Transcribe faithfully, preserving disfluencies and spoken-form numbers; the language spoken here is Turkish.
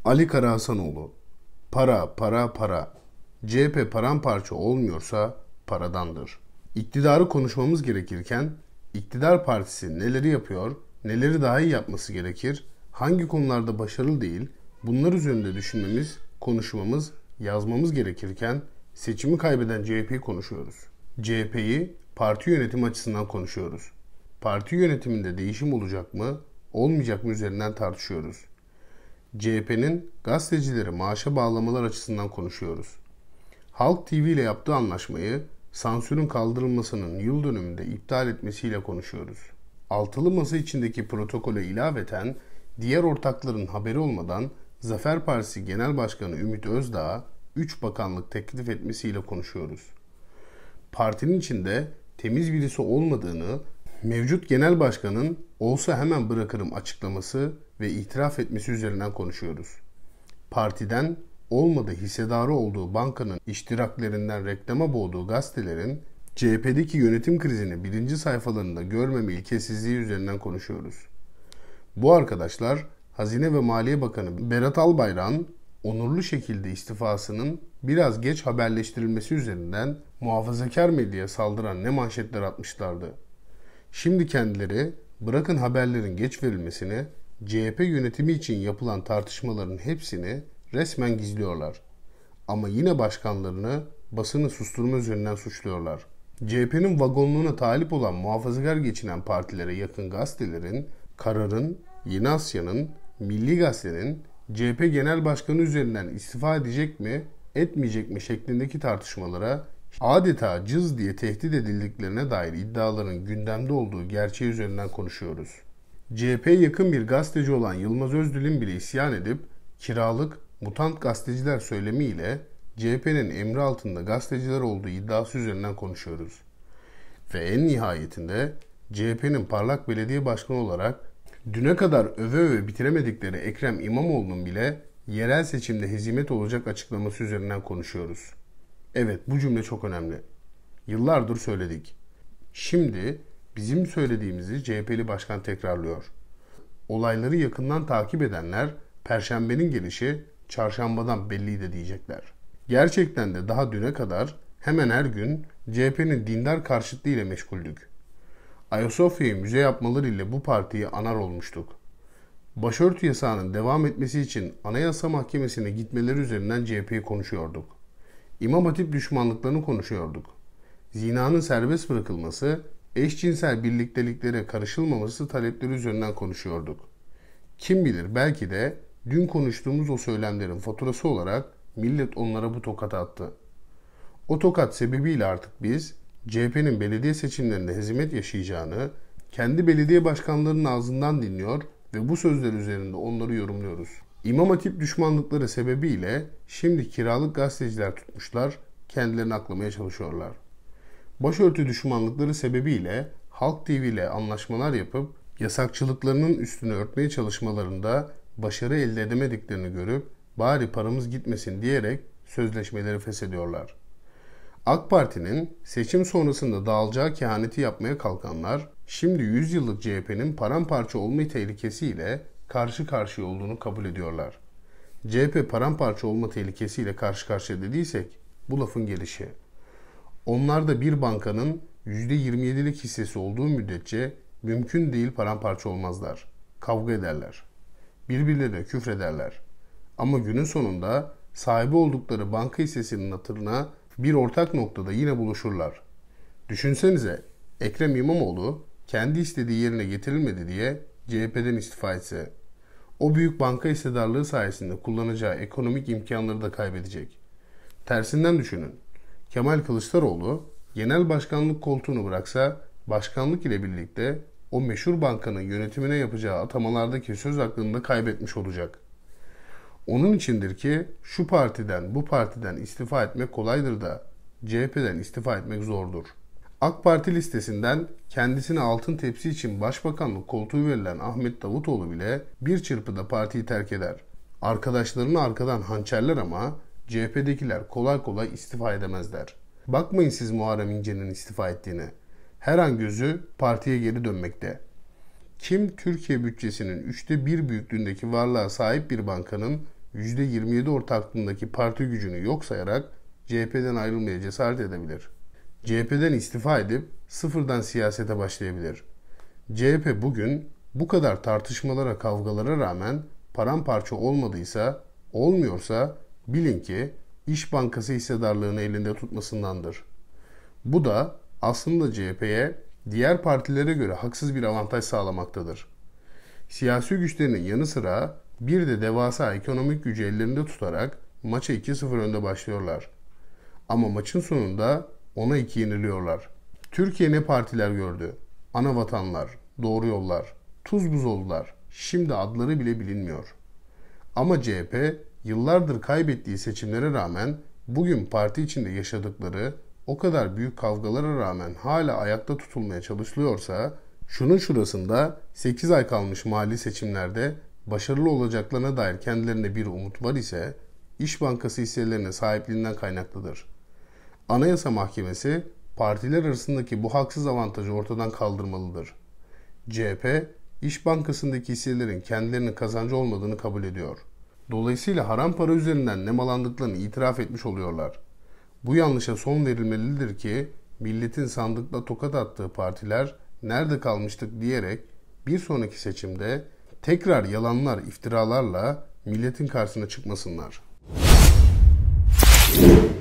Ali Karahasanoğlu. Para, para, para. C H P paramparça olmuyorsa paradandır. İktidarı konuşmamız gerekirken iktidar partisi neleri yapıyor, neleri daha iyi yapması gerekir, hangi konularda başarılı değil, bunlar üzerinde düşünmemiz, konuşmamız, yazmamız gerekirken seçimi kaybeden C H P'yi konuşuyoruz. C H P'yi parti yönetimi açısından konuşuyoruz. Parti yönetiminde değişim olacak mı, olmayacak mı üzerinden tartışıyoruz. C H P'nin gazetecileri maaşa bağlamalar açısından konuşuyoruz. Halk T V ile yaptığı anlaşmayı sansürün kaldırılmasının yıl dönümünde iptal etmesiyle konuşuyoruz. Altılı masa içindeki protokole ilaveten diğer ortakların haberi olmadan Zafer Partisi Genel Başkanı Ümit Özdağ'a üç bakanlık teklif etmesiyle konuşuyoruz. Partinin içinde temiz birisi olmadığını, mevcut genel başkanın olsa hemen bırakırım açıklaması ve itiraf etmesi üzerinden konuşuyoruz. Partiden olmadı hissedarı olduğu bankanın iştiraklerinden reklama boğduğu gazetelerin C H P'deki yönetim krizini birinci sayfalarında görmeme ilkesizliği üzerinden konuşuyoruz. Bu arkadaşlar Hazine ve Maliye Bakanı Berat Albayrak'ın onurlu şekilde istifasının biraz geç haberleştirilmesi üzerinden muhafazakar medyaya saldıran ne manşetler atmışlardı. Şimdi kendileri bırakın haberlerin geç verilmesini, C H P yönetimi için yapılan tartışmaların hepsini resmen gizliyorlar. Ama yine başkanlarını basını susturma üzerinden suçluyorlar. C H P'nin vagonluğuna talip olan muhafazakar geçinen partilere yakın gazetelerin, Karar'ın, Yeni Asya'nın, Milli Gazete'nin C H P Genel Başkanı üzerinden istifa edecek mi, etmeyecek mi şeklindeki tartışmalara adeta cız diye tehdit edildiklerine dair iddiaların gündemde olduğu gerçeği üzerinden konuşuyoruz. C H P'ye yakın bir gazeteci olan Yılmaz Özdil'in bile isyan edip kiralık, mutant gazeteciler söylemiyle C H P'nin emri altında gazeteciler olduğu iddiası üzerinden konuşuyoruz. Ve en nihayetinde C H P'nin parlak belediye başkanı olarak düne kadar öve öve bitiremedikleri Ekrem İmamoğlu'nun bile yerel seçimde hezimet olacak açıklaması üzerinden konuşuyoruz. Evet, bu cümle çok önemli. Yıllardır söyledik. Şimdi bizim söylediğimizi C H P'li başkan tekrarlıyor. Olayları yakından takip edenler Perşembenin gelişi çarşambadan belliydi diyecekler. Gerçekten de daha düne kadar hemen her gün C H P'nin dindar karşıtlığı ile meşguldük. Ayasofya'yı müze yapmaları ile bu partiyi anar olmuştuk. Başörtü yasağının devam etmesi için Anayasa Mahkemesi'ne gitmeleri üzerinden C H P'yi konuşuyorduk. İmam Hatip düşmanlıklarını konuşuyorduk. Zinanın serbest bırakılması, eşcinsel birlikteliklere karışılmaması talepleri üzerinden konuşuyorduk. Kim bilir belki de dün konuştuğumuz o söylemlerin faturası olarak millet onlara bu tokatı attı. O tokat sebebiyle artık biz C H P'nin belediye seçimlerinde hezimet yaşayacağını kendi belediye başkanlarının ağzından dinliyor ve bu sözler üzerinde onları yorumluyoruz. İmam Hatip düşmanlıkları sebebiyle şimdi kiralık gazeteciler tutmuşlar, kendilerini aklamaya çalışıyorlar. Başörtü düşmanlıkları sebebiyle Halk T V ile anlaşmalar yapıp yasakçılıklarının üstünü örtmeye çalışmalarında başarı elde edemediklerini görüp bari paramız gitmesin diyerek sözleşmeleri feshediyorlar. AK Parti'nin seçim sonrasında dağılacağı kehaneti yapmaya kalkanlar şimdi yüz yıllık C H P'nin paramparça olma tehlikesiyle karşı karşıya olduğunu kabul ediyorlar. C H P paramparça olma tehlikesiyle karşı karşıya dediysek bu lafın gelişi. Onlarda bir bankanın yüzde yirmi yedilik hissesi olduğu müddetçe mümkün değil paramparça olmazlar. Kavga ederler. Birbirlerine küfrederler. Ama günün sonunda sahibi oldukları banka hissesinin hatırına bir ortak noktada yine buluşurlar. Düşünsenize Ekrem İmamoğlu kendi istediği yerine getirilmedi diye C H P'den istifa etse. O büyük banka hissedarlığı sayesinde kullanacağı ekonomik imkanları da kaybedecek. Tersinden düşünün. Kemal Kılıçdaroğlu genel başkanlık koltuğunu bıraksa başkanlık ile birlikte o meşhur bankanın yönetimine yapacağı atamalardaki söz hakkını da kaybetmiş olacak. Onun içindir ki şu partiden bu partiden istifa etmek kolaydır da C H P'den istifa etmek zordur. AK Parti listesinden kendisine altın tepsi için başbakanlık koltuğu verilen Ahmet Davutoğlu bile bir çırpıda partiyi terk eder. Arkadaşlarını arkadan hançerler ama C H P'dekiler kolay kolay istifa edemezler. Bakmayın siz Muharrem İnce'nin istifa ettiğine. Her an gözü partiye geri dönmekte. Kim Türkiye bütçesinin üçte bir büyüklüğündeki varlığa sahip bir bankanın yüzde yirmi yedi ortaklığındaki parti gücünü yok sayarak C H P'den ayrılmaya cesaret edebilir. C H P'den istifa edip sıfırdan siyasete başlayabilir. C H P bugün bu kadar tartışmalara, kavgalara rağmen paramparça olmadıysa, olmuyorsa bilin ki İş Bankası hissedarlığını elinde tutmasındandır. Bu da aslında C H P'ye diğer partilere göre haksız bir avantaj sağlamaktadır. Siyasi güçlerinin yanı sıra bir de devasa ekonomik gücü ellerinde tutarak maça iki sıfır önde başlıyorlar. Ama maçın sonunda ona iki yeniliyorlar. Türkiye ne partiler gördü? Ana vatanlar, doğru yollar, tuz buz oldular. Şimdi adları bile bilinmiyor. Ama C H P yıllardır kaybettiği seçimlere rağmen bugün parti içinde yaşadıkları o kadar büyük kavgalara rağmen hala ayakta tutulmaya çalışılıyorsa, şunun şurasında sekiz ay kalmış mali seçimlerde başarılı olacaklarına dair kendilerine bir umut var ise İş Bankası hisselerine sahipliğinden kaynaklıdır. Anayasa Mahkemesi partiler arasındaki bu haksız avantajı ortadan kaldırmalıdır. C H P, İş Bankası'ndaki hisselerin kendilerinin kazancı olmadığını kabul ediyor. Dolayısıyla haram para üzerinden nemalandıklarını itiraf etmiş oluyorlar. Bu yanlışa son verilmelidir ki milletin sandıkla tokat attığı partiler nerede kalmıştık diyerek bir sonraki seçimde tekrar yalanlar, iftiralarla milletin karşısına çıkmasınlar.